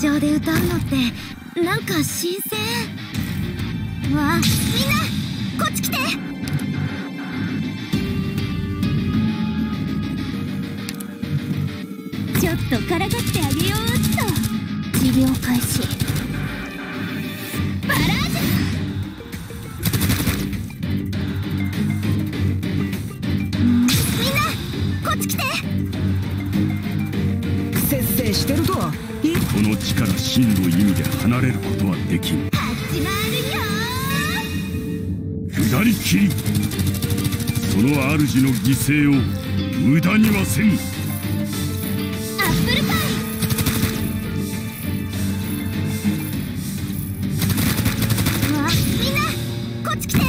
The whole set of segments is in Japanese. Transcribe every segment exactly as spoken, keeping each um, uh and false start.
上で歌うのってなんか新鮮。わあ、みんなこっち来て。ちょっとからかってあげようっと。治療開始。バラージュ。みんなこっち来て。 節制してると。 この地から真の意味で離れることはできん。 始まるよー。下りきり、その主の犠牲を無駄にはせん。 アップルパイ。わあ、みんなこっち来て。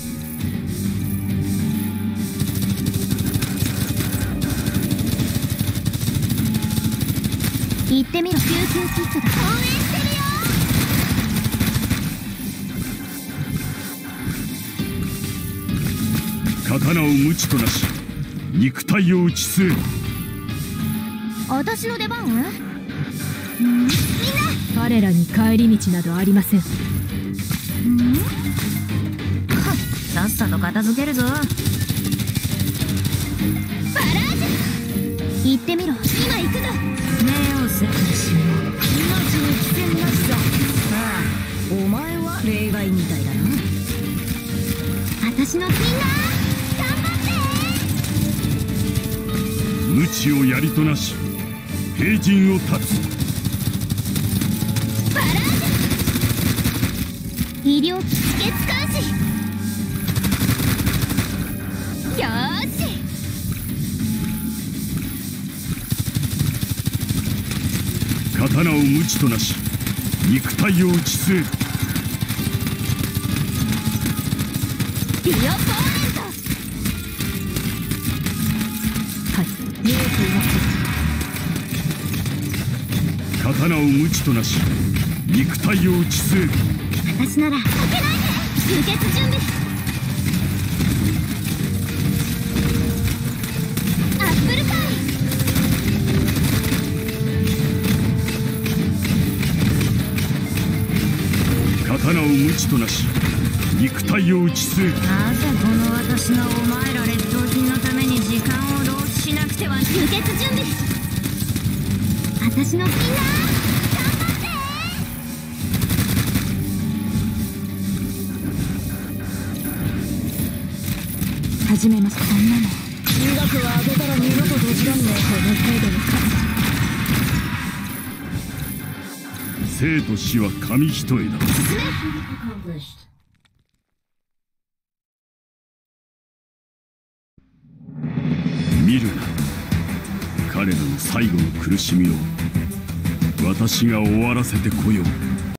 行ってみろ。救急キットだ。応援してるよ。 刀を無知となし、肉体を打ち据えろ。 私の出番？ん？みんな彼らに帰り道などありません。 ん？さっさと片付けるぞ。バラージュ。行ってみろ。今行くぞ。 目をせにしよう。命に危険なしさ。ああ、お前は例外みたいだな。 私のみんな頑張って。 無知をやりとなし、平陣を立つ。 バラージュ。医療機器血監視。よーし。 刀を無知となし、肉体を打ち据える。 ビオポーネント。 はい、見えています。 刀を無知となし、肉体を打ち据える。 私なら負けないで。輸血準備。アップルパイ。 刀を無知となし、肉体を打ち据える。 なぜこの私がお前ら劣等品のために時間を浪費しなくては。 輸血準備。私のみんな頑張って。 始めます。そんなの医学は開けたら二度と閉じらんねえ。この程度の生と死は紙一重だ。見るな、彼らの最後の苦しみを私が終わらせてこよう。